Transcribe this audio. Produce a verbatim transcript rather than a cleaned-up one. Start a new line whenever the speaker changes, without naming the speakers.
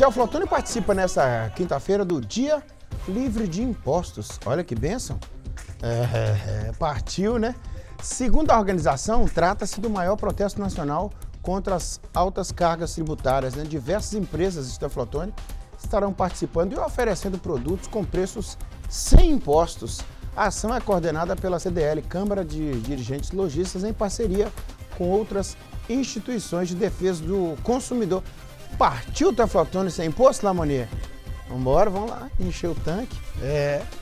Teoflotone participa nesta quinta-feira do Dia Livre de Impostos. Olha que bênção. É, é, partiu, né? Segundo a organização, trata-se do maior protesto nacional contra as altas cargas tributárias, né? Diversas empresas de Teoflotone estarão participando e oferecendo produtos com preços sem impostos. A ação é coordenada pela C D L, Câmara de Dirigentes Lojistas, em parceria com outras instituições de defesa do consumidor. Partiu o Teoflotone sem imposto, Lamonier? Vambora, vamos lá, encher o tanque. É...